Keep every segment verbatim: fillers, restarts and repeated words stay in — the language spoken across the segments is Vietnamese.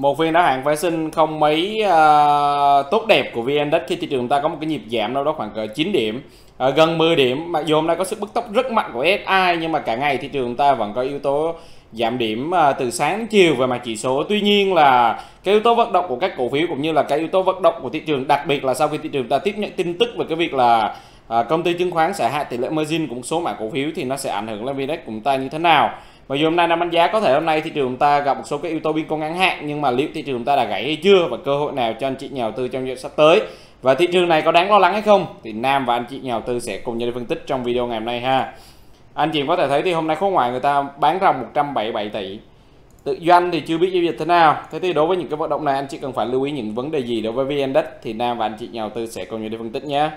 Một phiên đáo hạn phái sinh không mấy uh, tốt đẹp của vê en-Index khi thị trường ta có một cái nhịp giảm đâu đó khoảng cỡ chín điểm, uh, gần mười điểm. Mặc dù hôm nay có sức bứt tốc rất mạnh của ét i nhưng mà cả ngày thị trường ta vẫn có yếu tố giảm điểm uh, từ sáng đến chiều về mặt chỉ số. Tuy nhiên là cái yếu tố vận động của các cổ phiếu cũng như là cái yếu tố vận động của thị trường, đặc biệt là sau khi thị trường ta tiếp nhận tin tức về cái việc là uh, công ty chứng khoán sẽ hạ tỷ lệ margin của một số mã cổ phiếu thì nó sẽ ảnh hưởng lên vê en-Index của chúng ta như thế nào. Mặc dù hôm nay năm đánh giá có thể hôm nay thị trường ta gặp một số cái yếu tố biên cung ngắn hạn, nhưng mà liệu thị trường ta đã gãy hay chưa và cơ hội nào cho anh chị nhà đầu tư trong giai đoạn sắp tới, và thị trường này có đáng lo lắng hay không, thì Nam và anh chị nhà đầu tư sẽ cùng nhau đi phân tích trong video ngày hôm nay ha. Anh chị có thể thấy thì hôm nay khối ngoại người ta bán ròng một trăm bảy mươi bảy tỷ, tự doanh thì chưa biết giao dịch thế nào. Thế thì đối với những cái vận động này anh chị cần phải lưu ý những vấn đề gì đối với vê en-Index thì Nam và anh chị nhà đầu tư sẽ cùng nhau đi phân tích nhé.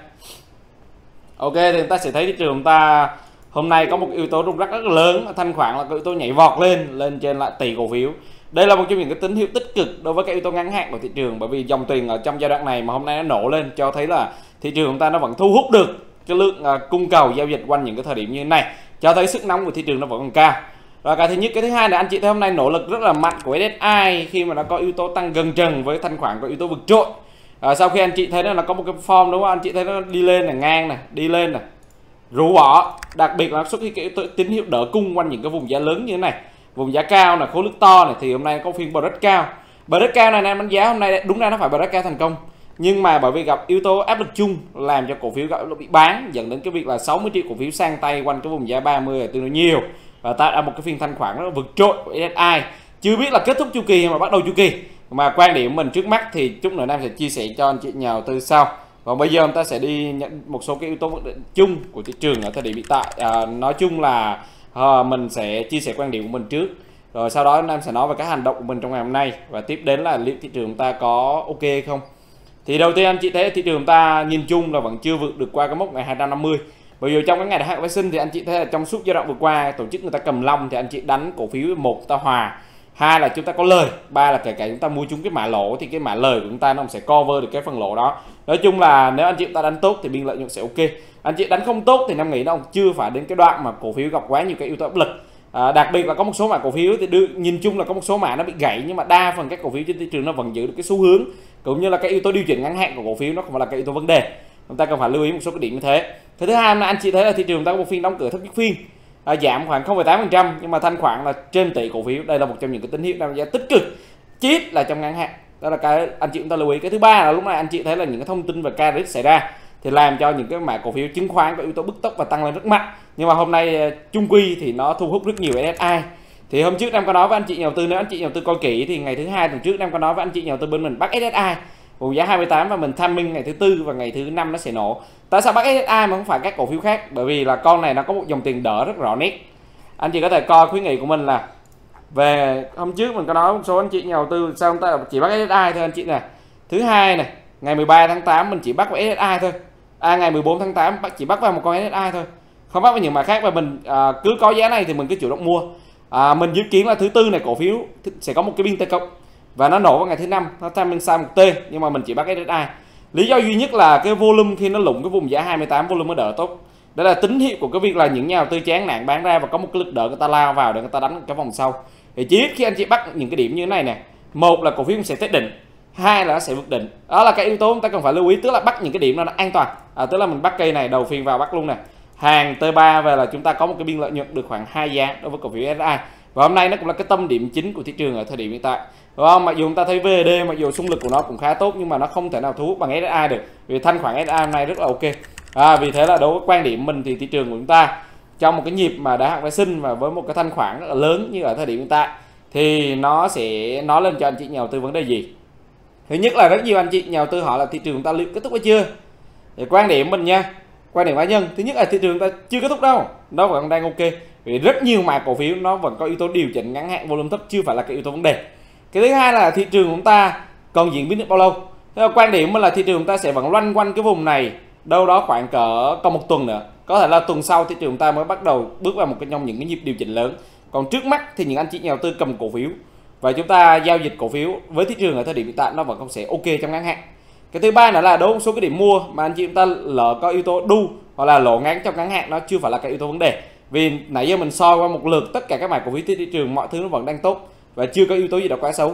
Ok, thì chúng ta sẽ thấy thị trường ta hôm nay có một yếu tố rung lắc rất là lớn, thanh khoản là cái yếu tố nhảy vọt lên lên trên lại tỷ cổ phiếu. Đây là một trong những cái tín hiệu tích cực đối với cái yếu tố ngắn hạn của thị trường, bởi vì dòng tiền ở trong giai đoạn này mà hôm nay nó nổ lên cho thấy là thị trường chúng ta nó vẫn thu hút được cái lượng uh, cung cầu giao dịch quanh những cái thời điểm như thế này, cho thấy sức nóng của thị trường nó vẫn còn cao. Và cái thứ nhất, cái thứ hai là anh chị thấy hôm nay nỗ lực rất là mạnh của ét i khi mà nó có yếu tố tăng gần trần với thanh khoản có yếu tố vượt trội. À, sau khi anh chị thấy nó có một cái form đúng không, anh chị thấy nó đi lên là ngang này, đi lên này, rũ bỏ, đặc biệt là xuất hiện cái tín hiệu đỡ cung quanh những cái vùng giá lớn như thế này, vùng giá cao là khối lượng to này, thì hôm nay có phiên bờ rất cao. Bờ rất cao này em đánh giá hôm nay đúng ra nó phải bờ rất cao thành công, nhưng mà bởi vì gặp yếu tố áp lực chung làm cho cổ phiếu gặp bị bán, dẫn đến cái việc là sáu mươi triệu cổ phiếu sang tay quanh cái vùng giá ba mươi là tương đối nhiều, và tạo ra một cái phiên thanh khoản rất là vượt trội của ét i. Chưa biết là kết thúc chu kỳ hay mà bắt đầu chu kỳ, mà quan điểm của mình trước mắt thì chút nữa Nam sẽ chia sẻ cho anh chị nhà đầu tư sau. Còn bây giờ chúng ta sẽ đi nhận một số cái yếu tố chung của thị trường ở thời điểm hiện tại. À, nói chung là à, mình sẽ chia sẻ quan điểm của mình trước, rồi sau đó Nam sẽ nói về các hành động của mình trong ngày hôm nay, và tiếp đến là liệu thị trường ta có ok hay không. Thì đầu tiên anh chị thấy thị trường ta nhìn chung là vẫn chưa vượt được qua cái mốc ngày hai trăm năm mươi. Bởi vì trong cái ngày hạn phái sinh thì anh chị thấy là trong suốt giai đoạn vừa qua tổ chức người ta cầm long thì anh chị đánh cổ phiếu, một ta hòa, hai là chúng ta có lời, ba là kể cả chúng ta mua chúng cái mã lỗ thì cái mã lời của chúng ta nó sẽ cover được cái phần lỗ đó. Nói chung là nếu anh chị ta đánh tốt thì biên lợi nhuận sẽ ok. Anh chị đánh không tốt thì Nam nghĩ nó chưa phải đến cái đoạn mà cổ phiếu gặp quá nhiều cái yếu tố áp lực. À, đặc biệt là có một số mã cổ phiếu thì đưa, nhìn chung là có một số mã nó bị gãy, nhưng mà đa phần các cổ phiếu trên thị trường nó vẫn giữ được cái xu hướng, cũng như là cái yếu tố điều chỉnh ngắn hạn của cổ phiếu nó không phải là cái yếu tố vấn đề. Chúng ta cần phải lưu ý một số cái điểm như thế. Cái thứ hai là anh chị thấy là thị trường ta có một phiên đóng cửa thấp nhất phiên, à, giảm khoảng không phẩy tám phần trăm, nhưng mà thanh khoản là trên tỷ cổ phiếu. Đây là một trong những cái tín hiệu đánh giá tích cực, chít là trong ngắn hạn. Đó là cái anh chị chúng ta lưu ý. Cái thứ ba là lúc này anh chị thấy là những cái thông tin về ca rít xảy ra thì làm cho những cái mã cổ phiếu chứng khoán có yếu tố bứt tốc và tăng lên rất mạnh, nhưng mà hôm nay chung quy thì nó thu hút rất nhiều ét i. Thì hôm trước Nam có nói với anh chị nhà đầu tư, nếu anh chị nhà đầu tư coi kỹ thì ngày thứ hai tuần trước Nam có nói với anh chị nhà đầu tư bên mình bắt ét i vùng giá hai mươi tám, và mình timing ngày thứ tư và ngày thứ năm nó sẽ nổ. Tại sao bắt ét i mà không phải các cổ phiếu khác? Bởi vì là con này nó có một dòng tiền đỡ rất rõ nét. Anh chị có thể coi khuyến nghị của mình là về hôm trước mình có nói một số anh chị nhà đầu tư sao chúng ta chỉ bắt ét i thôi anh chị nè. Thứ hai này, ngày mười ba tháng tám mình chỉ bắt vào ét i thôi. À, ngày mười bốn tháng tám chỉ bắt vào một con ét i thôi, không bắt vào những mã khác, và mình à, cứ có giá này thì mình cứ chủ động mua. À, mình dự kiến là thứ tư này cổ phiếu sẽ có một cái biên T cộng và nó nổ vào ngày thứ năm, nó timing sai một T, nhưng mà mình chỉ bắt ét i. Lý do duy nhất là cái volume khi nó lụng cái vùng giá hai mươi tám volume mới đỡ tốt. Đó là tín hiệu của cái việc là những nhà đầu tư chán nản bán ra và có một cái lực đỡ người ta lao vào để người ta đánh cái vòng sau. Thì chỉ ít khi anh chị bắt những cái điểm như thế này nè, một là cổ phiếu sẽ test đỉnh, hai là nó sẽ vượt đỉnh. Đó là cái yếu tố chúng ta cần phải lưu ý, tức là bắt những cái điểm nó an toàn. À, tức là mình bắt cây này đầu phiên vào bắt luôn nè, hàng T ba về là chúng ta có một cái biên lợi nhuận được khoảng hai giá đối với cổ phiếu ét i. Và hôm nay nó cũng là cái tâm điểm chính của thị trường ở thời điểm hiện tại, đúng không? Mặc dù chúng ta thấy vê đê mặc dù xung lực của nó cũng khá tốt, nhưng mà nó không thể nào thu hút bằng ét i được, vì thanh khoản ét i hôm nay rất là ok. À, vì thế là đối với quan điểm mình thì thị trường của chúng ta trong một cái nhịp mà đã hạn phái sinh và với một cái thanh khoản rất là lớn như ở thời điểm hiện tại thì nó sẽ nói lên cho anh chị nhà đầu tư vấn đề gì. Thứ nhất là rất nhiều anh chị nhà đầu tư hỏi là thị trường chúng ta liệu kết thúc hay chưa. Thì quan điểm mình nha, quan điểm cá nhân, thứ nhất là thị trường ta chưa kết thúc đâu, nó vẫn đang ok, vì rất nhiều mã cổ phiếu nó vẫn có yếu tố điều chỉnh ngắn hạn volume thấp, chưa phải là cái yếu tố vấn đề. Cái thứ hai là thị trường chúng ta còn diễn biến được bao lâu. Theo quan điểm mình là thị trường chúng ta sẽ vẫn loanh quanh cái vùng này đâu đó khoảng cỡ còn một tuần nữa, có thể là tuần sau thị trường chúng ta mới bắt đầu bước vào một cái trong những cái nhịp điều chỉnh lớn. Còn trước mắt thì những anh chị nhà đầu tư cầm cổ phiếu và chúng ta giao dịch cổ phiếu với thị trường ở thời điểm hiện tại nó vẫn không sẽ ok trong ngắn hạn. Cái thứ ba nữa là đối với số cái điểm mua mà anh chị chúng ta lỡ có yếu tố đu hoặc là lỗ ngắn trong ngắn hạn, nó chưa phải là cái yếu tố vấn đề, vì nãy giờ mình soi qua một lượt tất cả các mã cổ phiếu thị trường mọi thứ nó vẫn đang tốt và chưa có yếu tố gì đó quá xấu.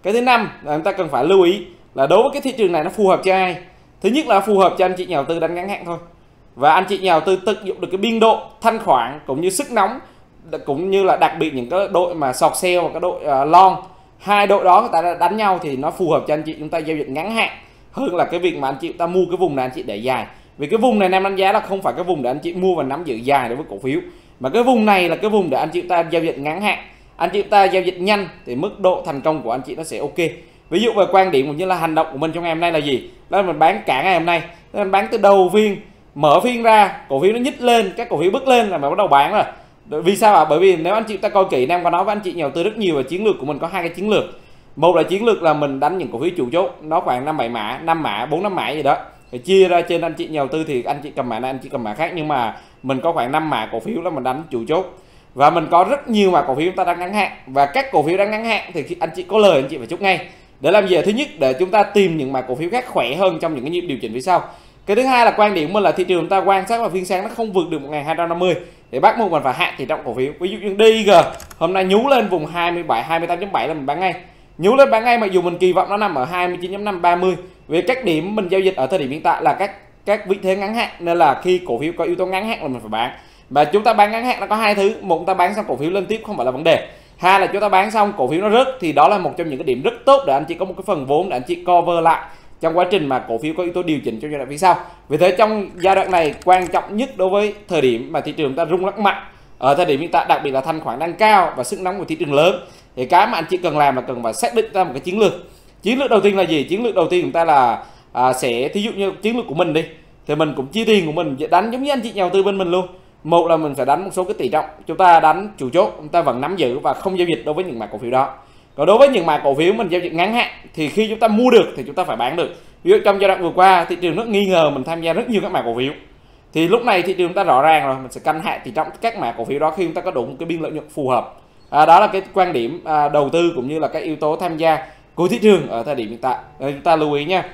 Cái thứ năm là chúng ta cần phải lưu ý là đối với cái thị trường này nó phù hợp cho ai. Thứ nhất là phù hợp cho anh chị nhà đầu tư đánh ngắn hạn thôi, và anh chị nhà đầu tư tận dụng được cái biên độ thanh khoản cũng như sức nóng, cũng như là đặc biệt những cái đội mà short sale và cái đội uh, long, hai đội đó người ta đã đánh nhau thì nó phù hợp cho anh chị chúng ta giao dịch ngắn hạn hơn là cái việc mà anh chị ta mua cái vùng này anh chị để dài. Vì cái vùng này Nam đánh giá là không phải cái vùng để anh chị mua và nắm giữ dài đối với cổ phiếu, mà cái vùng này là cái vùng để anh chị ta giao dịch ngắn hạn, anh chị ta giao dịch nhanh thì mức độ thành công của anh chị nó sẽ ok. Ví dụ về quan điểm cũng như là hành động của mình trong ngày hôm nay là gì? Đó là mình bán cả ngày hôm nay, mình bán từ đầu phiên, mở phiên ra cổ phiếu nó nhích lên, các cổ phiếu bước lên là mình bắt đầu bán rồi. Vì sao ạ? Bởi vì nếu anh chị ta coi kỹ, Nam có nói với anh chị nhà đầu tư rất nhiều về chiến lược của mình có hai cái chiến lược. Một là chiến lược là mình đánh những cổ phiếu chủ chốt, nó khoảng năm bảy mã, năm mã, bốn năm mã gì đó. Thì chia ra trên anh chị nhà đầu tư thì anh chị cầm mã này, anh chị cầm mã khác, nhưng mà mình có khoảng năm mã cổ phiếu là mình đánh chủ chốt. Và mình có rất nhiều mã cổ phiếu chúng ta đang ngắn hạn, và các cổ phiếu đang ngắn hạn thì khi anh chị có lời anh chị phải chốt ngay. Để làm gì? Thứ nhất, để chúng ta tìm những mã cổ phiếu khác khỏe hơn trong những cái nhịp điều chỉnh phía sau. Cái thứ hai là quan điểm của mình là thị trường chúng ta quan sát vào phiên sáng nó không vượt được một nghìn hai trăm năm mươi để bắt buộc mình phải hạ tỷ trọng cổ phiếu. Ví dụ như đê i giê hôm nay nhú lên vùng hai mươi bảy, hai mươi tám chấm bảy là mình bán ngay, nhú lên bán ngay, mặc dù mình kỳ vọng nó nằm ở hai mươi chín chấm năm, ba mươi. Vì các điểm mình giao dịch ở thời điểm hiện tại là các các vị thế ngắn hạn, nên là khi cổ phiếu có yếu tố ngắn hạn là mình phải bán. Và chúng ta bán ngắn hạn nó có hai thứ: một, chúng ta bán xong cổ phiếu lên tiếp không phải là vấn đề; hai là chúng ta bán xong cổ phiếu nó rớt, thì đó là một trong những cái điểm rất tốt để anh chị có một cái phần vốn để anh chị cover lại trong quá trình mà cổ phiếu có yếu tố điều chỉnh trong giai đoạn phía sau. Vì thế trong giai đoạn này quan trọng nhất đối với thời điểm mà thị trường chúng ta rung lắc mạnh ở thời điểm hiện tại, đặc biệt là thanh khoản đang cao và sức nóng của thị trường lớn, thì cái mà anh chị cần làm là cần phải xác định ra một cái chiến lược. Chiến lược đầu tiên là gì? Chiến lược đầu tiên chúng ta là à, sẽ thí dụ như chiến lược của mình đi, thì mình cũng chia tiền của mình đánh giống như anh chị nhà đầu tư bên mình luôn. Một là mình phải đánh một số cái tỷ trọng, chúng ta đánh chủ chốt, chúng ta vẫn nắm giữ và không giao dịch đối với những mã cổ phiếu đó. Còn đối với những mã cổ phiếu mình giao dịch ngắn hạn thì khi chúng ta mua được thì chúng ta phải bán được. Ví dụ trong giai đoạn vừa qua thị trường rất nghi ngờ, mình tham gia rất nhiều các mã cổ phiếu, thì lúc này thị trường chúng ta rõ ràng rồi, mình sẽ canh hạ tỷ trọng các mã cổ phiếu đó khi chúng ta có đủ một cái biên lợi nhuận phù hợp. À, đó là cái quan điểm à, đầu tư cũng như là các yếu tố tham gia của thị trường ở thời điểm hiện tại. Đây, chúng ta lưu ý nha.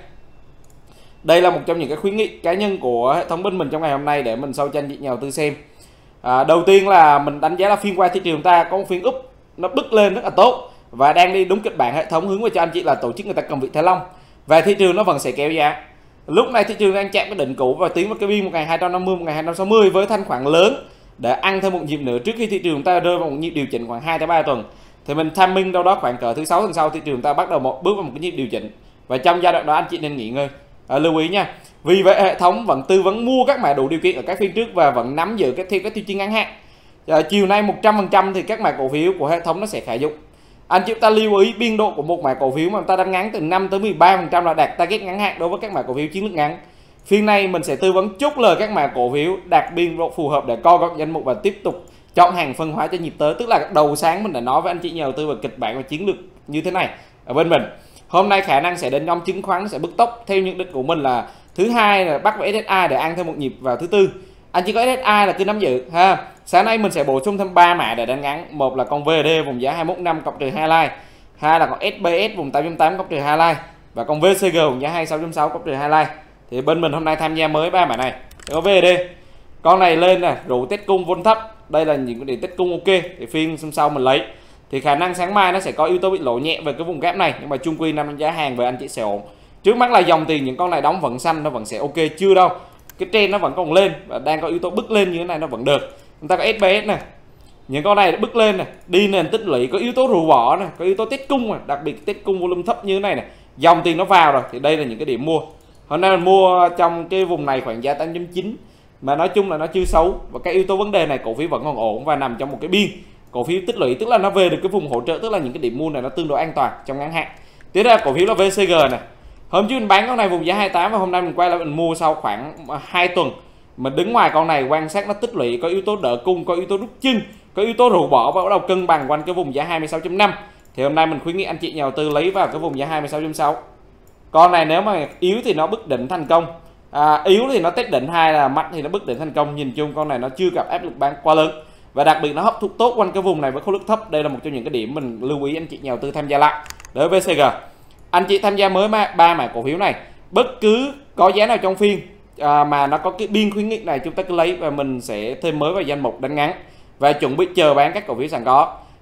Đây là một trong những cái khuyến nghị cá nhân của hệ thống bên mình trong ngày hôm nay để mình show cho anh chị nhà đầu tư xem. À, đầu tiên là mình đánh giá là phiên qua thị trường chúng ta có một phiên úp nó bứt lên rất là tốt và đang đi đúng kịch bản hệ thống hướng về cho anh chị là tổ chức người ta cầm vị Thái Long, và thị trường nó vẫn sẽ kéo giá. Lúc này thị trường đang chạm cái đỉnh cũ và tiến vào cái biên một nghìn hai trăm năm mươi, một nghìn hai trăm sáu mươi với thanh khoản lớn để ăn thêm một nhịp nữa trước khi thị trường chúng ta rơi vào một nhịp điều chỉnh khoảng hai tới ba tuần. Thì mình timing đâu đó khoảng cỡ thứ sáu tuần sau thị trường ta bắt đầu một bước vào một cái nhịp điều chỉnh, và trong giai đoạn đó anh chị nên nghỉ ngơi. À, lưu ý nha. Vì vậy hệ thống vẫn tư vấn mua các mã đủ điều kiện ở các phiên trước và vẫn nắm giữ cái theo các tiêu chí ngắn hạn. À, chiều nay một trăm phần trăm thì các mã cổ phiếu của hệ thống nó sẽ khả dụng. Anh chị ta lưu ý biên độ của một mã cổ phiếu mà ta đang ngắn từ năm tới mười ba phần trăm là đạt target ngắn hạn đối với các mã cổ phiếu chiến lược ngắn. Phiên này mình sẽ tư vấn chốt lời các mã cổ phiếu đạt biên độ phù hợp để co gọt danh mục và tiếp tục chọn hàng phân hóa cho nhịp tới. Tức là đầu sáng mình đã nói với anh chị nhà đầu tư về kịch bản và chiến lược như thế này ở bên mình. Hôm nay khả năng sẽ đến nhóm chứng khoán sẽ bứt tốc theo nhận định của mình là thứ hai là bắt vào ét ét i để ăn thêm một nhịp vào thứ tư. Anh chỉ có ét ét i là cứ nắm giữ ha. Sáng nay mình sẽ bổ sung thêm ba mã để đánh ngắn. Một là con vê đê vùng giá hai mươi mốt năm cộng trừ highlight, hai là con ét bê ét vùng tám chấm tám cộng trừ highlight, và con vê xê giê vùng giá hai mươi sáu chấm sáu cộng trừ highlight. Thì bên mình hôm nay tham gia mới ba mã này. Có vê đê con này lên nè, rủ test cung vôn thấp, đây là những cái điểm test cung ok thì phiên hôm sau mình lấy. Thì khả năng sáng mai nó sẽ có yếu tố bị lỗ nhẹ về cái vùng gap này, nhưng mà chung quy năm giá hàng về anh chị sẽ ổn. Trước mắt là dòng tiền những con này đóng vẫn xanh, nó vẫn sẽ ok, chưa đâu. Cái trend nó vẫn còn lên và đang có yếu tố bứt lên như thế này nó vẫn được. Chúng ta có ét bê ét này, những con này bứt lên này, đi nền tích lũy, có yếu tố rũ bỏ này, có yếu tố test cung này, đặc biệt test cung volume thấp như thế này này, dòng tiền nó vào rồi thì đây là những cái điểm mua. Hôm nay mình mua trong cái vùng này khoảng giá tám chấm chín, mà nói chung là nó chưa xấu, và cái yếu tố vấn đề này cổ phiếu vẫn còn ổn và nằm trong một cái biên cổ phiếu tích lũy, tức là nó về được cái vùng hỗ trợ, tức là những cái điểm mua này nó tương đối an toàn trong ngắn hạn. Tiếp theo cổ phiếu là vê xê giê này, hôm trước mình bán con này vùng giá hai mươi tám và hôm nay mình quay lại mình mua sau khoảng hai tuần. Mình đứng ngoài con này quan sát nó tích lũy, có yếu tố đỡ cung, có yếu tố rút chân, có yếu tố rũ bỏ và bắt đầu cân bằng quanh cái vùng giá hai mươi sáu chấm năm. Thì hôm nay mình khuyến nghị anh chị nhà đầu tư lấy vào cái vùng giá hai mươi sáu chấm sáu. Con này nếu mà yếu thì nó bứt đỉnh thành công, à, yếu thì nó test đỉnh, hai là mạnh thì nó bứt đỉnh thành công. Nhìn chung con này nó chưa gặp áp lực bán quá lớn và đặc biệt nó hấp thụ tốt quanh cái vùng này với khối lượng thấp. Đây là một trong những cái điểm mình lưu ý anh chị nhà đầu tư tham gia lại. Đối với vê xê giê, anh chị tham gia mới ba mã cổ phiếu này, bất cứ có giá nào trong phiên à, mà nó có cái biên khuyến nghị này chúng ta cứ lấy và mình sẽ thêm mới vào danh mục đánh ngắn và chuẩn bị chờ bán các cổ phiếu sẵn có.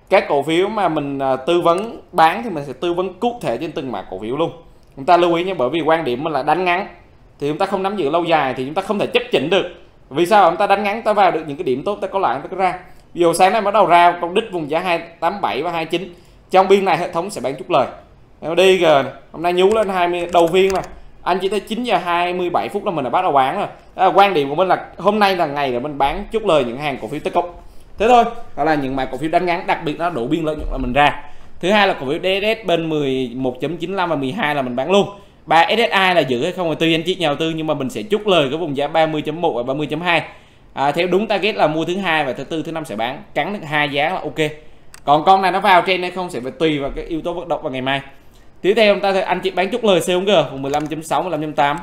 các cổ phiếu mà mình tư vấn bán thì mình sẽ tư vấn cụ thể trên từng mã cổ phiếu luôn. Chúng ta lưu ý nhé, bởi vì quan điểm mình là đánh ngắn thì chúng ta không nắm giữ lâu dài thì chúng ta không thể chấp chỉnh được. Vì sao? Chúng ta đánh ngắn ta vào được những cái điểm tốt, ta có lại ta có ra. Ví dụ sáng nay bắt đầu ra con đích vùng giá hai tám bảy và hai chín, trong biên này hệ thống sẽ bán chốt lời. đi giờ hôm nay nhú lên hai mươi đầu viên mà anh chỉ tới chín giờ hai mươi bảy phút là mình đã bắt đầu bán rồi. Đó là quan điểm của mình là hôm nay là ngày là mình bán chốt lời những hàng cổ phiếu tích cực. Thế thôi, đó là những mã cổ phiếu đánh ngắn, đặc biệt nó đủ biên lợi nhuận là mình ra. Thứ hai là cổ phiếu đê ét ét bên mười một chấm chín lăm và mười hai là mình bán luôn. Ba ét ét i là giữ hay không là tùy anh chị nhà đầu tư, nhưng mà mình sẽ chốt lời cái vùng giá ba mươi chấm một và ba mươi chấm hai. À, theo đúng target là mua thứ hai và thứ tư thứ năm sẽ bán, cắn được hai giá là ok. Còn con này nó vào trên hay không sẽ phải tùy vào cái yếu tố vận động vào ngày mai. Tiếp theo chúng ta thấy anh chị bán chốt lời xê bốn giê vùng mười lăm chấm sáu, mười lăm chấm tám.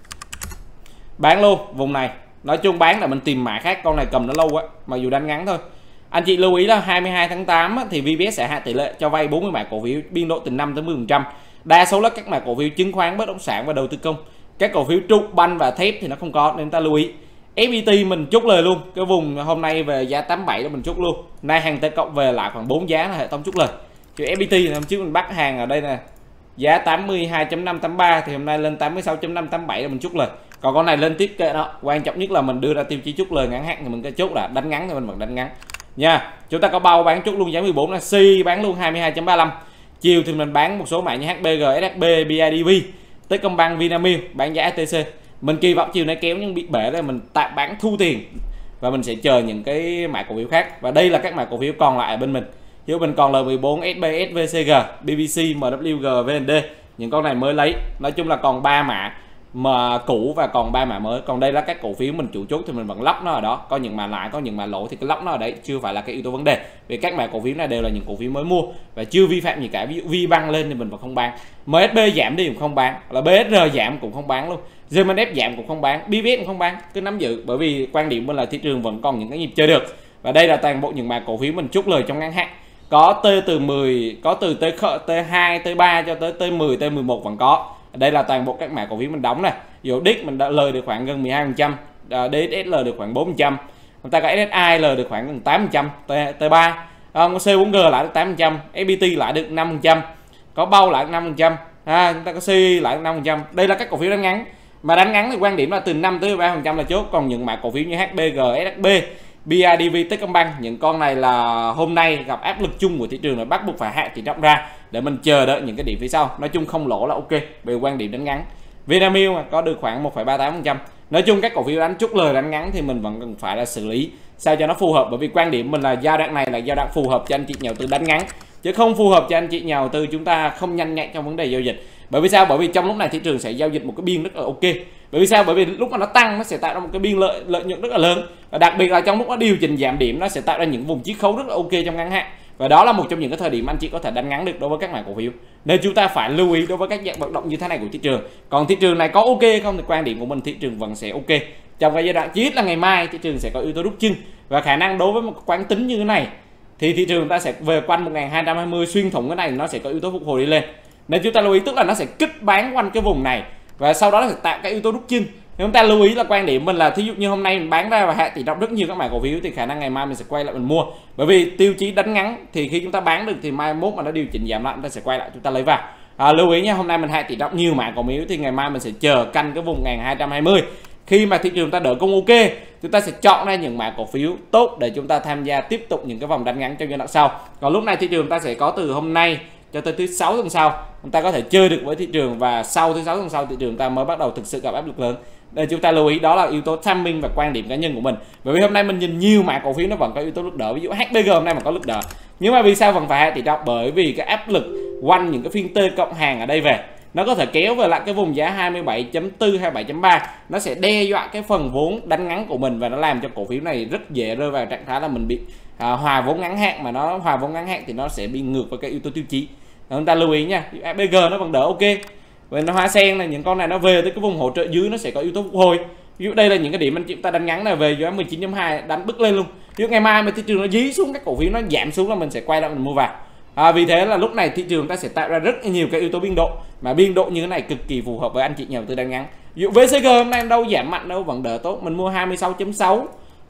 Bán luôn vùng này. Nói chung bán là mình tìm mã khác, con này cầm nó lâu quá, mặc dù đánh ngắn thôi. Anh chị lưu ý là hai mươi hai tháng tám thì vê bê ét sẽ hạ tỷ lệ cho vay bốn mươi mã cổ phiếu biên độ từ năm tới mười phần trăm. Đa số là các mã cổ phiếu chứng khoán, bất động sản và đầu tư công. Các cổ phiếu trụ, banh và thép thì nó không có, nên ta lưu ý. ép pê tê mình chốt lời luôn, cái vùng hôm nay về giá tám mươi bảy là mình chốt luôn. Nay hàng T cộng về lại khoảng bốn giá là hệ thống chốt lời. Chứ ép pê tê thì hôm trước mình bắt hàng ở đây nè, giá tám mươi hai chấm năm tám ba thì hôm nay lên tám mươi sáu chấm năm tám bảy là mình chốt lời. Còn con này lên tiếp kệ đó, quan trọng nhất là mình đưa ra tiêu chí chốt lời ngắn hạn thì mình cái chốt là đánh ngắn thì mình vẫn đánh ngắn nha. Chúng ta có bao bán chốt luôn giá mười bốn là C bán luôn hai mươi hai chấm ba lăm. Chiều thì mình bán một số mã như hát bê giê, ét hát bê, bê i đê vê, Techcombank, Vinamilk bán giá e tê xê. Mình kỳ vọng chiều nay kéo nhưng bị bể là mình tạm bán thu tiền và mình sẽ chờ những cái mã cổ phiếu khác. Và đây là các mã cổ phiếu còn lại ở bên mình. Chứ mình còn L mười bốn, ét bê, ét vê xê giê, bê bê xê, em vê giê, vê en đê. Những con này mới lấy. Nói chung là còn ba mã mà cũ và còn ba mã mới. Còn đây là các cổ phiếu mình chủ chốt thì mình vẫn lóc nó ở đó. Có những mã lãi, có những mã lỗ thì cái lóc nó ở đấy chưa phải là cái yếu tố vấn đề. Vì các mã cổ phiếu này đều là những cổ phiếu mới mua và chưa vi phạm gì cả. Ví dụ VBank lên thì mình vẫn không bán, em ét bê giảm đi cũng không bán, là bê ét rờ giảm cũng không bán luôn, giê em en ép giảm cũng không bán, bê vê ét cũng không bán, cứ nắm giữ. Bởi vì quan điểm mình là thị trường vẫn còn những cái nhịp chơi được. Và đây là toàn bộ những mã cổ phiếu mình chốt lời trong ngắn hạn. Có T từ mười, có từ T hai, T ba cho tới T mười, T mười một vẫn có. Đây là toàn bộ các mã cổ phiếu mình đóng này. Ví dụ đích mình đã lời được khoảng gần mười hai phần trăm, đê ét ét lời được khoảng bốn phần trăm. Chúng ta có ét ét i lời được khoảng gần tám phần trăm, T ba, có xê bốn giê lại được tám phần trăm, ép pê tê lại được năm phần trăm, có bao lại được năm phần trăm. À, chúng ta có xê lại được năm phần trăm. Đây là các cổ phiếu đánh ngắn. Mà đánh ngắn thì quan điểm là từ năm tới ba phần trăm là chốt. Còn những mã cổ phiếu như hát bê giê, ét hát bê, bê i đê vê, Techcombank, những con này là hôm nay gặp áp lực chung của thị trường là bắt buộc phải hạ tỷ trọng ra để mình chờ đợi những cái điểm phía sau. Nói chung không lỗ là ok về quan điểm đánh ngắn. Vinamilk mà có được khoảng một phẩy ba mươi tám phần trăm. Nói chung các cổ phiếu đánh chốt lời đánh ngắn thì mình vẫn cần phải là xử lý sao cho nó phù hợp, bởi vì quan điểm mình là giai đoạn này là giai đoạn phù hợp cho anh chị nhà đầu tư đánh ngắn, chứ không phù hợp cho anh chị nhà đầu tư chúng ta không nhanh nhạy trong vấn đề giao dịch. Bởi vì sao? Bởi vì trong lúc này thị trường sẽ giao dịch một cái biên rất là ok. Bởi vì sao? Bởi vì lúc mà nó tăng nó sẽ tạo ra một cái biên lợi lợi nhuận rất là lớn. Và đặc biệt là trong lúc nó điều chỉnh giảm điểm nó sẽ tạo ra những vùng chiết khấu rất là ok trong ngắn hạn. Và đó là một trong những cái thời điểm anh chị có thể đánh ngắn được đối với các mã cổ phiếu. Nên chúng ta phải lưu ý đối với các dạng vận động như thế này của thị trường. Còn thị trường này có ok không thì quan điểm của mình thị trường vẫn sẽ ok. Trong cái giai đoạn chí ít là ngày mai thị trường sẽ có yếu tố rút chân và khả năng đối với một quán tính như thế này thì thị trường ta sẽ về quanh một nghìn hai trăm hai mươi, xuyên thủng cái này nó sẽ có yếu tố phục hồi đi lên. Nên chúng ta lưu ý tức là nó sẽ kích bán quanh cái vùng này và sau đó nó sẽ tạo cái yếu tố rút chân. Chúng ta lưu ý là quan điểm mình là thí dụ như hôm nay mình bán ra và hạ tỷ trọng rất nhiều các mã cổ phiếu thì khả năng ngày mai mình sẽ quay lại mình mua. Bởi vì tiêu chí đánh ngắn thì khi chúng ta bán được thì mai mốt mà nó điều chỉnh giảm lại chúng ta sẽ quay lại chúng ta lấy vào. À, lưu ý nha, hôm nay mình hạ tỷ trọng nhiều mã cổ phiếu thì ngày mai mình sẽ chờ canh cái vùng một nghìn hai trăm hai mươi. Khi mà thị trường ta đỡ cung ok, chúng ta sẽ chọn ra những mã cổ phiếu tốt để chúng ta tham gia tiếp tục những cái vòng đánh ngắn trong giai đoạn sau. Còn lúc này thị trường ta sẽ có từ hôm nay cho tới thứ sáu tuần sau chúng ta có thể chơi được với thị trường, và sau thứ sáu tuần sau thị trường ta mới bắt đầu thực sự gặp áp lực lớn. Nên chúng ta lưu ý đó là yếu tố timing và quan điểm cá nhân của mình. Bởi vì hôm nay mình nhìn nhiều mã cổ phiếu nó vẫn có yếu tố lực đỡ, ví dụ hát bê giê hôm nay mà có lực đỡ. Nhưng mà vì sao vẫn phải hạ tỷ trọng? Bởi vì cái áp lực quanh những cái phiên T cộng hàng ở đây về nó có thể kéo về lại cái vùng giá hai mươi bảy chấm bốn, hai mươi bảy chấm ba, nó sẽ đe dọa cái phần vốn đánh ngắn của mình và nó làm cho cổ phiếu này rất dễ rơi vào trạng thái là mình bị à, hòa vốn ngắn hạn, mà nó hòa vốn ngắn hạn thì nó sẽ bị ngược với cái yếu tố tiêu chí. Chúng ta lưu ý nha, hát bê giê nó vẫn đỡ ok. Và nó hoa sen là những con này nó về tới cái vùng hỗ trợ dưới nó sẽ có yếu tố phục hồi. Ví dụ đây là những cái điểm anh chị ta đánh ngắn là về giá mười chín chấm hai đánh bứt lên luôn. Ví dụ ngày mai mà thị trường nó dí xuống, các cổ phiếu nó giảm xuống là mình sẽ quay lại mình mua vào. À, vì thế là lúc này thị trường ta sẽ tạo ra rất nhiều cái yếu tố biên độ, mà biên độ như thế này cực kỳ phù hợp với anh chị nhà đầu tư đánh ngắn. Ví dụ vê xê giê hôm nay đâu giảm mạnh đâu, vẫn đỡ tốt, mình mua hai mươi sáu chấm sáu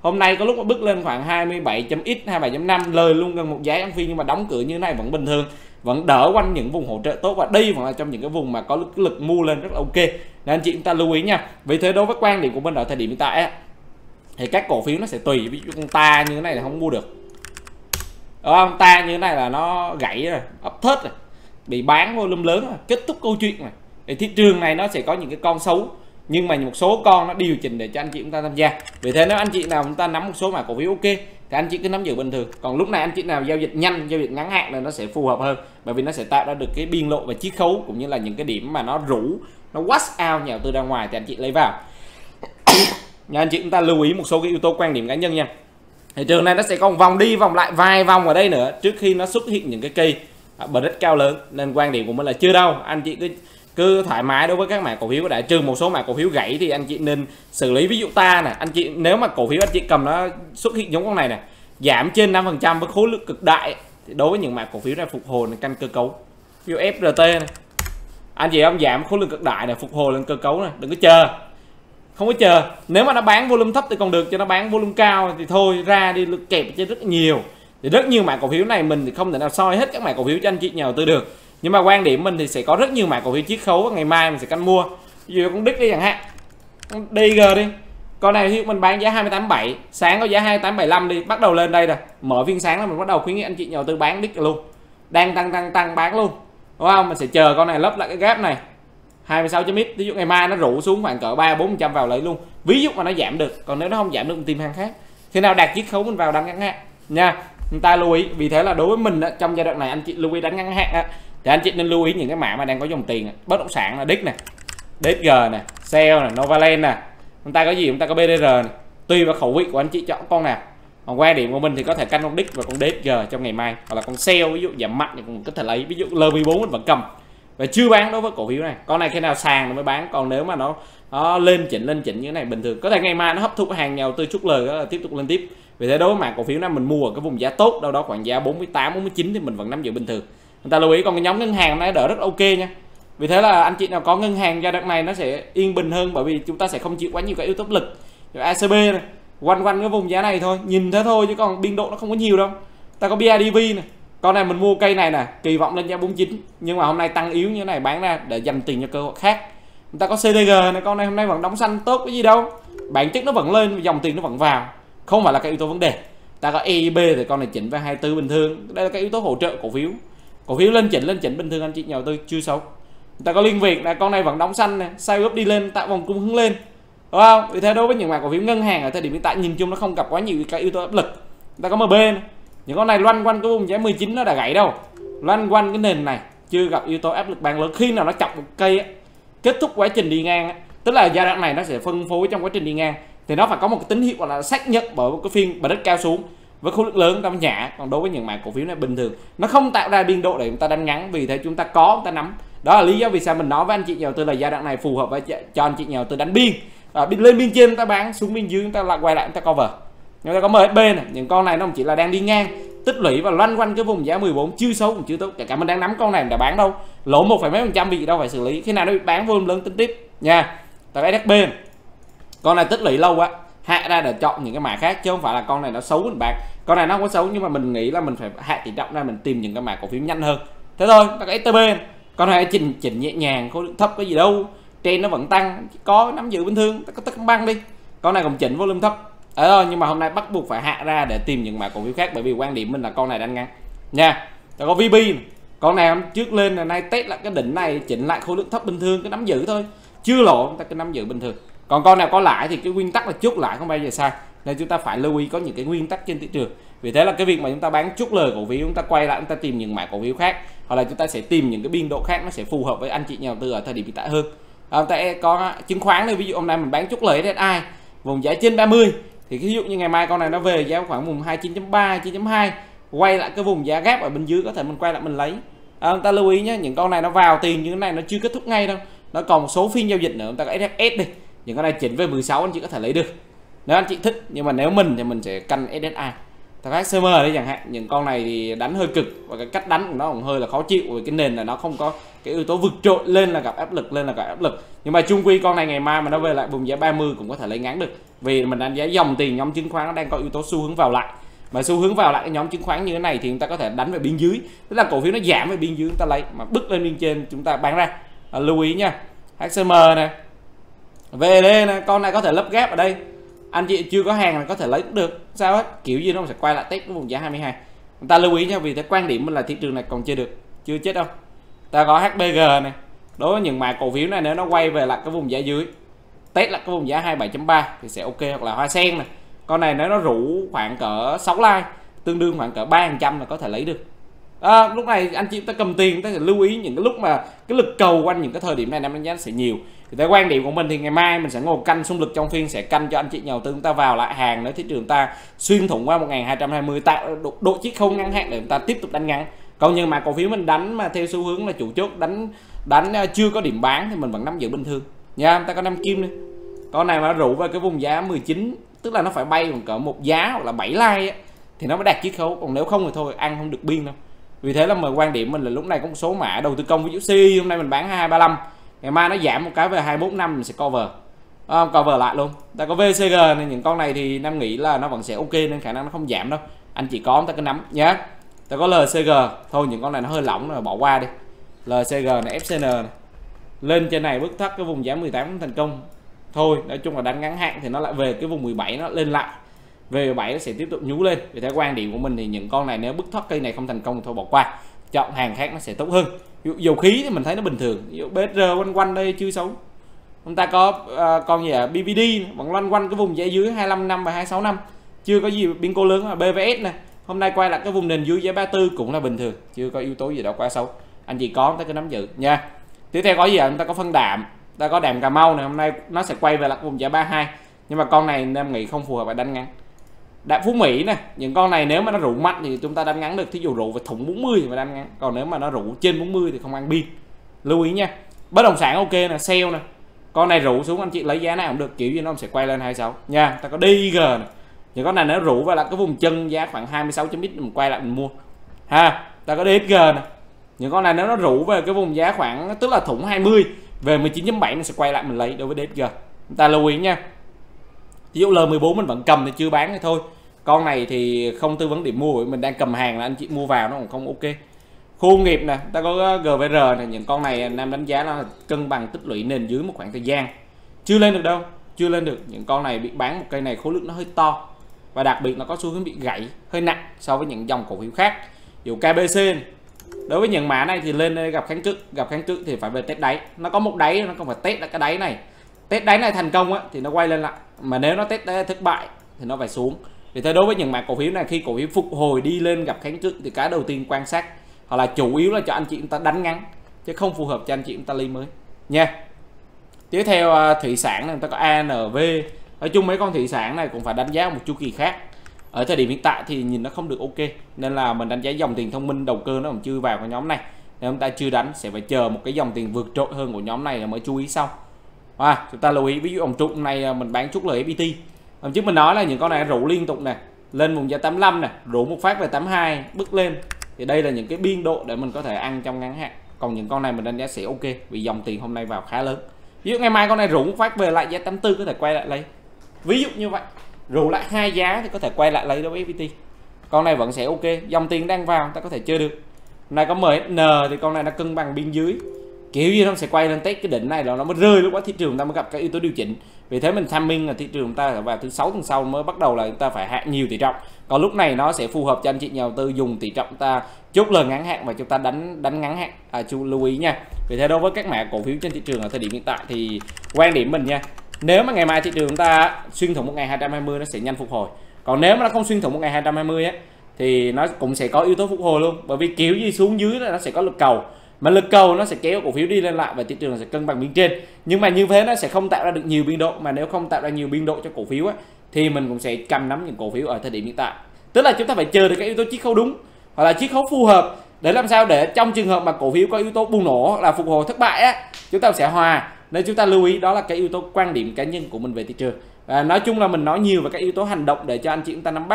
Hôm nay có lúc nó bước lên khoảng hai mươi bảy chấm x, hai mươi bảy chấm năm, lời luôn gần một giá ăn phi, nhưng mà đóng cửa như thế này vẫn bình thường, vẫn đỡ quanh những vùng hỗ trợ tốt, và đây vẫn là trong những cái vùng mà có lực, lực mua lên rất là ok. Nên anh chị chúng ta lưu ý nha. Vì thế đối với quan điểm của mình ở thời điểm hiện tại á, thì các cổ phiếu nó sẽ tùy. Ví dụ con ta như thế này là không mua được, đúng không? Ta như thế này là nó gãy rồi, ấp thớt rồi, bị bán volume lớn rồi, kết thúc câu chuyện này. Thì thị trường này nó sẽ có những cái con xấu, nhưng mà một số con nó điều chỉnh để cho anh chị chúng ta tham gia. Vì thế nếu anh chị nào chúng ta nắm một số mã cổ phiếu ok thì anh chị cứ nắm giữ bình thường. Còn lúc này anh chị nào giao dịch nhanh, giao dịch ngắn hạn là nó sẽ phù hợp hơn, bởi vì nó sẽ tạo ra được cái biên lộ và chiết khấu, cũng như là những cái điểm mà nó rủ, nó wash out nhà đầu tư ra ngoài thì anh chị lấy vào. Nhà anh chị chúng ta lưu ý một số cái yếu tố quan điểm cá nhân nha. Thị trường này nó sẽ còn vòng đi vòng lại vài vòng ở đây nữa trước khi nó xuất hiện những cái cây bờ đất cao lớn, nên quan điểm của mình là chưa đâu. Anh chị cứ cứ thoải mái đối với các mã cổ phiếu, đại trừ một số mã cổ phiếu gãy thì anh chị nên xử lý. Ví dụ ta nè, anh chị nếu mà cổ phiếu anh chị cầm nó xuất hiện giống con này nè, giảm trên năm phần trăm với khối lượng cực đại thì đối với những mã cổ phiếu này phục hồi căn cơ cấu. Ví dụ ép rờ tê này, anh chị không giảm khối lượng cực đại này, phục hồi lên cơ cấu này, đừng có chờ, không có chờ. Nếu mà nó bán volume thấp thì còn được, cho nó bán volume cao thì thôi ra đi, lực kẹp trên rất nhiều. Thì rất nhiều mã cổ phiếu này mình thì không thể nào soi hết các mã cổ phiếu cho anh chị nhà đầu tư được, nhưng mà quan điểm mình thì sẽ có rất nhiều mã cổ phiếu chiết khấu, ngày mai mình sẽ canh mua. Ví dụ con đích đi chẳng hạn, con đê giê đi, con này thì mình bán giá hai mươi tám bảy, sáng có giá hai mươi tám bảy lăm đi, bắt đầu lên đây rồi, mở phiên sáng là mình bắt đầu khuyến nghị anh chị nhà đầu tư bán đích luôn, đang tăng tăng tăng bán luôn, đúng không? Mình sẽ chờ con này lấp lại cái gap này hai mươi sáu chấm x, ví dụ ngày mai nó rủ xuống khoảng cỡ ba bốn phần trăm vào lấy luôn, ví dụ mà nó giảm được. Còn nếu nó không giảm được mình tìm hàng khác, khi nào đạt chiết khấu mình vào đánh ngắn hạn nha, chúng ta lưu ý. Vì thế là đối với mình á, trong giai đoạn này anh chị lưu ý đánh ngắn hạn á, thì anh chị nên lưu ý những cái mã mà đang có dòng tiền, bất động sản là đích này, đê ét giê này, Shell này, Novaland nè, chúng ta có gì, chúng ta có bê đê rờ này. Tùy vào khẩu vị của anh chị chọn con nào. Còn quan điểm của mình thì có thể canh con đích và con đê ét giê trong ngày mai, hoặc là con Shell ví dụ giảm mạnh thì cũng có thể lấy. Ví dụ lờ vê bốn mình vẫn cầm và chưa bán đối với cổ phiếu này, con này khi nào sàn nó mới bán. Còn nếu mà nó, nó lên chỉnh lên chỉnh như thế này bình thường, có thể ngày mai nó hấp thụ hàng nhà đầu tư chốt lời đó là tiếp tục lên tiếp. Vì thế đối với mã cổ phiếu này mình mua ở cái vùng giá tốt, đâu đó khoảng giá bốn mươi tám bốn mươi chín thì mình vẫn nắm giữ bình thường. Người ta lưu ý. Còn cái nhóm ngân hàng này đỡ rất ok nha. Vì thế là anh chị nào có ngân hàng giai đoạn này nó sẽ yên bình hơn, bởi vì chúng ta sẽ không chịu quá nhiều cái yếu tố lực. Rồi a xê bê này quanh quanh cái vùng giá này thôi, nhìn thế thôi chứ còn biên độ nó không có nhiều đâu. Ta có bê i đê vê này, con này mình mua cây này nè, kỳ vọng lên giá bốn mươi chín, nhưng mà hôm nay tăng yếu như thế này bán ra để dành tiền cho cơ hội khác. Người ta có xê tê giê này, con này hôm nay vẫn đóng xanh tốt cái gì đâu, bản chất nó vẫn lên, dòng tiền nó vẫn vào, không phải là cái yếu tố vấn đề. Ta có e i bê thì con này chỉnh về hai mươi tư bình thường, đây là cái yếu tố hỗ trợ cổ phiếu. Cổ phiếu lên chỉnh lên chỉnh bình thường anh chị nhà đầu tư chưa xấu. Người ta có Liên Việt là con này vẫn đóng xanh này, size up đi lên tạo vòng cung hướng lên, đúng không? Vì thế đối với những mã cổ phiếu ngân hàng ở thời điểm hiện tại nhìn chung nó không gặp quá nhiều cái yếu tố áp lực. Người ta có em bê này, những con này loanh quanh cái vùng giá mười chín nó đã gãy đâu, loanh quanh cái nền này chưa gặp yếu tố áp lực bán lớn. Khi nào nó chọc một cây á, kết thúc quá trình đi ngang á, tức là giai đoạn này nó sẽ phân phối trong quá trình đi ngang, thì nó phải có một cái tín hiệu gọi là xác nhận bởi một cái phiên bật đất cao xuống với khối lượng lớn trong nhả. Còn đối với những mã cổ phiếu này bình thường nó không tạo ra biên độ để chúng ta đánh ngắn, vì thế chúng ta có chúng ta nắm. Đó là lý do vì sao mình nói với anh chị nhà đầu tư là giai đoạn này phù hợp với cho anh chị nhà đầu tư đánh biên. À, lên biên trên chúng ta bán, xuống biên dưới chúng ta lại quay lại chúng ta cover. Chúng ta có em ét bê này, những con này nó chỉ là đang đi ngang tích lũy và loanh quanh cái vùng giá mười bốn, chưa xấu cũng chưa tốt. Cả, cả mình đang nắm con này đã bán đâu, lỗ một phẩy mấy phần trăm bị đâu phải xử lý, khi nào nó bị bán volume lớn tính tiếp nha. Tại ét ét bê này, con này tích lũy lâu quá, hạ ra để chọn những cái mã khác chứ không phải là con này nó xấu mình bán. Con này nó không có xấu nhưng mà mình nghĩ là mình phải hạ tỷ trọng ra, mình tìm những cái mã cổ phiếu nhanh hơn. Thế thôi. Ta có ét tê bê này, con này chỉnh chỉnh nhẹ nhàng, khối lượng thấp có gì đâu, trên nó vẫn tăng, có nắm giữ bình thường. Ta có Techcombank đi, con này cũng chỉnh volume thấp. Đấy thôi, nhưng mà hôm nay bắt buộc phải hạ ra để tìm những mã cổ phiếu khác, bởi vì quan điểm mình là con này đang ngắn nha. Ta có vê bê này, con này hôm trước lên là nay test lại cái đỉnh này, chỉnh lại khối lượng thấp bình thường, cứ nắm giữ thôi, chưa lỗ chúng ta cứ nắm giữ bình thường. Còn con nào có lãi thì cái nguyên tắc là chốt lại không bao giờ sai, nên chúng ta phải lưu ý có những cái nguyên tắc trên thị trường. Vì thế là cái việc mà chúng ta bán chốt lời cổ phiếu, chúng ta quay lại chúng ta tìm những mã cổ phiếu khác, hoặc là chúng ta sẽ tìm những cái biên độ khác nó sẽ phù hợp với anh chị nhà đầu tư ở thời điểm hiện tại hơn. À, tại có chứng khoán này, ví dụ hôm nay mình bán chốt lời ét i vùng giá trên ba mươi, thì ví dụ như ngày mai con này nó về giá khoảng vùng hai mươi chín chấm ba, hai mươi chín chấm hai, quay lại cái vùng giá gap ở bên dưới, có thể mình quay lại mình lấy. À, chúng ta lưu ý nhé, những con này nó vào tiền như thế này nó chưa kết thúc ngay đâu, nó còn một số phiên giao dịch nữa. Chúng ta có ét ép ét đi, những con này chỉnh về mười sáu anh chị có thể lấy được nếu anh chị thích, nhưng mà nếu mình thì mình sẽ canh ét ét i. Thằng hát xê em đấy chẳng hạn, những con này thì đánh hơi cực và cái cách đánh của nó cũng hơi là khó chịu, vì cái nền là nó không có cái yếu tố vượt trội, lên là gặp áp lực, lên là gặp áp lực. Nhưng mà chung quy con này ngày mai mà nó về lại vùng giá ba mươi cũng có thể lấy ngắn được, vì mình đánh giá dòng tiền nhóm chứng khoán nó đang có yếu tố xu hướng vào lại, mà xu hướng vào lại cái nhóm chứng khoán như thế này thì chúng ta có thể đánh về biên dưới, tức là cổ phiếu nó giảm về biên dưới chúng ta lấy, mà bước lên biên trên chúng ta bán ra. À, lưu ý nha. hát xê em này, vê đê này, con này có thể lấp gap ở đây, anh chị chưa có hàng là có thể lấy cũng được, sao hết, kiểu gì nó sẽ quay lại test cái vùng giá hai mươi hai. Chúng ta lưu ý nha, vì cái quan điểm mình là thị trường này còn chưa được, chưa chết đâu. Ta có hát bê giê này, đối với những mã cổ phiếu này nếu nó quay về lại cái vùng giá dưới, test lại cái vùng giá hai mươi bảy chấm ba thì sẽ ok. Hoặc là Hoa Sen này, con này nếu nó rủ khoảng cỡ sáu like, tương đương khoảng cỡ ba phần trăm là có thể lấy được. À, lúc này anh chị ta cầm tiền, ta sẽ lưu ý những cái lúc mà cái lực cầu quanh những cái thời điểm này năm đánh giá sẽ nhiều. Thì theo quan điểm của mình thì ngày mai mình sẽ ngồi canh xung lực trong phiên, sẽ canh cho anh chị nhà đầu tư chúng ta vào lại hàng nếu thị trường ta xuyên thủng qua một nghìn hai trăm hai mươi, tạo độ, độ chiết khấu ngắn hạn để chúng ta tiếp tục đánh ngắn. Còn như mà cổ phiếu mình đánh mà theo xu hướng là chủ chốt đánh đánh chưa có điểm bán thì mình vẫn nắm giữ bình thường nha. Chúng ta có năm kim này, con này mà rủ về cái vùng giá mười chín, tức là nó phải bay còn cỡ một giá hoặc là bảy like ấy, thì nó mới đạt chiết khấu, còn nếu không thì thôi ăn không được biên đâu. Vì thế là mà quan điểm mình là lúc này có một số mã đầu tư công, ví dụ xê i hôm nay mình bán hai ba lăm, ngày mai nó giảm một cái về hai bốn năm mình sẽ cover, à, cover lại luôn. Ta có vê xê giê này, những con này thì Nam nghĩ là nó vẫn sẽ ok nên khả năng nó không giảm đâu, anh chị có ta cứ nắm nhé. Ta có lờ xê giê, thôi những con này nó hơi lỏng rồi bỏ qua đi. lờ xê giê này, ép xê en này, lên trên này bước thắt cái vùng giá mười tám thành công, thôi nói chung là đánh ngắn hạn thì nó lại về cái vùng mười bảy, nó lên lại về mười bảy nó sẽ tiếp tục nhú lên. Vì theo quan điểm của mình thì những con này nếu bứt thoát cây này không thành công thì thôi bỏ qua, chọn hàng khác nó sẽ tốt hơn. Ví dụ dầu khí thì mình thấy nó bình thường, ví dụ bê ét rờ quanh quanh đây chưa xấu. Chúng ta có uh, con gì à, bê vê đê vẫn loanh quanh cái vùng giá dưới hai mươi lăm năm và hai mươi sáu năm, chưa có gì biến cố lớn. Là bê vê ét này hôm nay quay lại cái vùng nền dưới giá ba mươi tư cũng là bình thường, chưa có yếu tố gì đó quá xấu, anh chị có ta cứ nắm giữ nha. Tiếp theo có gì ạ? Chúng ta có phân đạm, ta có đạm Cà Mau này, hôm nay nó sẽ quay về lại cái vùng giá ba mươi hai, nhưng mà con này em nghĩ không phù hợp để đánh ngắn. Đạm Phú Mỹ này, những con này nếu mà nó rủ mạnh thì chúng ta đánh ngắn được, thí dụ rủ về thủng bốn mươi thì mà đánh ngắn, còn nếu mà nó rủ trên bốn mươi thì không ăn biên, lưu ý nha. Bất động sản ok nè, sale nè, con này rủ xuống anh chị lấy giá nào cũng được, kiểu gì nó sẽ quay lên hai mươi sáu nha. Ta có đê i giê này, những con này nó rủ vào là cái vùng chân giá khoảng hai mươi sáu chấm ít mình quay lại mình mua ha. Ta có đê ét giê này, những con này nếu nó rủ về cái vùng giá khoảng tức là thủng hai mươi về mười chín chấm bảy mình sẽ quay lại mình lấy đối với đê ét giê, chúng ta lưu ý nha. Ví dụ lờ mười bốn mình vẫn cầm thì chưa bán thì thôi, con này thì không tư vấn điểm mua, mình đang cầm hàng là anh chị mua vào nó cũng không ok. Khu công nghiệp nè, ta có giê vê rờ này, những con này Nam đánh giá nó cân bằng tích lũy nền dưới một khoảng thời gian, chưa lên được đâu, chưa lên được. Những con này bị bán một cây này khối lượng nó hơi to và đặc biệt nó có xu hướng bị gãy hơi nặng so với những dòng cổ phiếu khác. Ví dụ ca bê xê này, đối với những mã này thì lên đây gặp kháng cự, gặp kháng cự thì phải về test đáy, nó có một đáy nó không phải test lại cái đáy này, test đáy này thành công á thì nó quay lên lại, mà nếu nó test đáy thất bại thì nó phải xuống. Vì thế đối với những mã cổ phiếu này khi cổ phiếu phục hồi đi lên gặp kháng cự thì cái đầu tiên quan sát, hoặc là chủ yếu là cho anh chị chúng ta đánh ngắn chứ không phù hợp cho anh chị chúng ta ly mới nha. Tiếp theo thủy sản này, người ta có a en vê, nói chung mấy con thủy sản này cũng phải đánh giá một chu kỳ khác. Ở thời điểm hiện tại thì nhìn nó không được ok, nên là mình đánh giá dòng tiền thông minh đầu cơ nó còn chưa vào cái nhóm này, nên chúng ta chưa đánh, sẽ phải chờ một cái dòng tiền vượt trội hơn của nhóm này là mới chú ý sau. À, chúng ta lưu ý ví dụ ông trụ này mình bán chút lời ép pê tê, hôm trước mình nói là những con này rủ liên tục này lên vùng giá tám mươi lăm này, rủ một phát về tám mươi hai bước lên, thì đây là những cái biên độ để mình có thể ăn trong ngắn hạn. Còn những con này mình đánh giá sẽ ok vì dòng tiền hôm nay vào khá lớn. Ví dụ ngày mai con này rủ một phát về lại giá tám mươi tư có thể quay lại lấy, ví dụ như vậy, rủ lại hai giá thì có thể quay lại lấy đối với ép pê tê. Con này vẫn sẽ ok, dòng tiền đang vào ta có thể chơi được. Hôm nay có em ét en thì con này nó cân bằng biên dưới, kiểu gì nó sẽ quay lên test cái đỉnh này là nó mới rơi, lúc đó thị trường ta mới gặp cái yếu tố điều chỉnh. Vì thế mình timing là thị trường ta vào thứ sáu tuần sau mới bắt đầu là chúng ta phải hạ nhiều tỷ trọng, còn lúc này nó sẽ phù hợp cho anh chị nhà đầu tư dùng tỷ trọng ta chốt lời ngắn hạn và chúng ta đánh đánh ngắn hạn, à, chú lưu ý nha. Vì thế đối với các mã cổ phiếu trên thị trường ở thời điểm hiện tại thì quan điểm mình nha, nếu mà ngày mai thị trường chúng ta xuyên thủng một nghìn hai trăm hai mươi nó sẽ nhanh phục hồi, còn nếu mà nó không xuyên thủng một nghìn hai trăm hai mươi á thì nó cũng sẽ có yếu tố phục hồi luôn, bởi vì kiểu gì xuống dưới là nó sẽ có lực cầu, mà lực cầu nó sẽ kéo cổ phiếu đi lên lại và thị trường sẽ cân bằng biên trên. Nhưng mà như thế nó sẽ không tạo ra được nhiều biên độ, mà nếu không tạo ra nhiều biên độ cho cổ phiếu á, thì mình cũng sẽ cầm nắm những cổ phiếu ở thời điểm hiện tại. Tức là chúng ta phải chờ được cái yếu tố chiết khấu đúng hoặc là chiết khấu phù hợp để làm sao để trong trường hợp mà cổ phiếu có yếu tố bùng nổ hoặc là phục hồi thất bại á, chúng ta sẽ hòa. Nên chúng ta lưu ý, đó là cái yếu tố quan điểm cá nhân của mình về thị trường. À, nói chung là mình nói nhiều về các yếu tố hành động để cho anh chị chúng ta nắm bắt,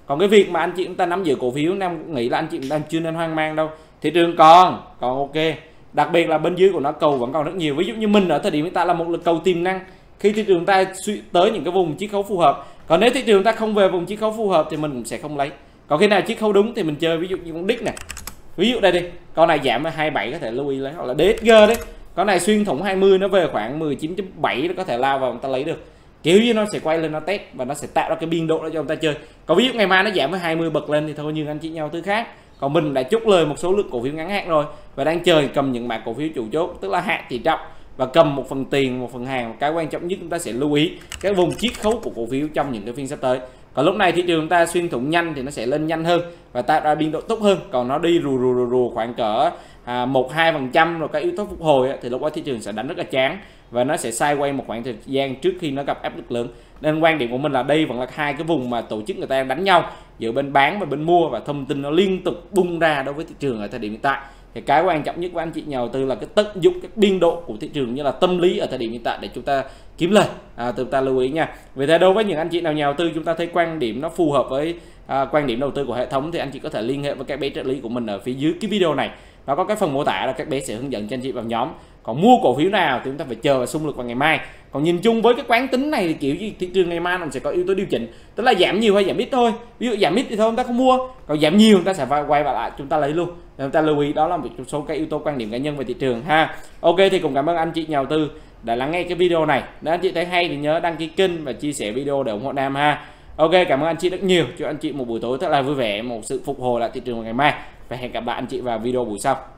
Còn cái việc mà anh chị chúng ta nắm giữ cổ phiếu, em nghĩ là anh chị đang chưa nên hoang mang đâu. Thị trường còn còn ok, đặc biệt là bên dưới của nó cầu vẫn còn rất nhiều. Ví dụ như mình ở thời điểm hiện tại là một lực cầu tiềm năng khi thị trường ta suy tới những cái vùng chiết khấu phù hợp. Còn nếu thị trường ta không về vùng chiết khấu phù hợp thì mình cũng sẽ không lấy. Còn khi nào chiết khấu đúng thì mình chơi, ví dụ như con đích này, ví dụ đây đi, con này giảm ở hai mươi bảy có thể lưu ý lấy, hoặc là đê ét giê đấy, con này xuyên thủng hai mươi nó về khoảng mười chín chấm bảy nó có thể lao vào người ta lấy được, kiểu như nó sẽ quay lên nó test và nó sẽ tạo ra cái biên độ đó cho người ta chơi. Còn ví dụ ngày mai nó giảm với hai mươi bật lên thì thôi, như anh chị nhau thứ khác. Còn mình đã chốt lời một số lượng cổ phiếu ngắn hạn rồi và đang chờ cầm những mã cổ phiếu chủ chốt, tức là hạn tỷ trọng và cầm một phần tiền, một phần hàng. Cái quan trọng nhất chúng ta sẽ lưu ý cái vùng chiết khấu của cổ phiếu trong những cái phiên sắp tới. Còn lúc này thị trường chúng ta xuyên thủng nhanh thì nó sẽ lên nhanh hơn và tạo ra biên độ tốt hơn. Còn nó đi rù rù rù, rù khoảng cỡ à, một hai phần trăm rồi cái yếu tố phục hồi ấy, thì lúc đó thị trường sẽ đánh rất là chán và nó sẽ sideways một khoảng thời gian trước khi nó gặp áp lực lớn. Nên quan điểm của mình là đây vẫn là hai cái vùng mà tổ chức người ta đánh nhau giữa bên bán và bên mua, và thông tin nó liên tục bung ra đối với thị trường ở thời điểm hiện tại. Thì cái quan trọng nhất của anh chị nhà đầu tư là cái tận dụng các biên độ của thị trường, như là tâm lý ở thời điểm hiện tại để chúng ta kiếm lời. À, chúng ta lưu ý nha. Vì thế đối với những anh chị nào nhà đầu tư chúng ta thấy quan điểm nó phù hợp với à, quan điểm đầu tư của hệ thống thì anh chị có thể liên hệ với các bé trợ lý của mình ở phía dưới cái video này. Nó có cái phần mô tả là các bé sẽ hướng dẫn cho anh chị vào nhóm. Còn mua cổ phiếu nào thì chúng ta phải chờ và xung lực vào ngày mai. Còn nhìn chung với cái quán tính này thì kiểu gì thị trường ngày mai nó sẽ có yếu tố điều chỉnh, tức là giảm nhiều hay giảm ít thôi. Ví dụ giảm ít thì thôi chúng ta không mua, còn giảm nhiều chúng ta sẽ phải quay vào lại chúng ta lấy luôn. Nên chúng ta lưu ý đó là một số cái yếu tố quan điểm cá nhân về thị trường ha. Ok, thì cũng cảm ơn anh chị nhà đầu tư đã lắng nghe cái video này. Nếu anh chị thấy hay thì nhớ đăng ký kênh và chia sẻ video để ủng hộ Nam ha. Ok, cảm ơn anh chị rất nhiều. Chúc anh chị một buổi tối thật là vui vẻ, một sự phục hồi lại thị trường vào ngày mai, và hẹn gặp lại anh chị vào video buổi sau.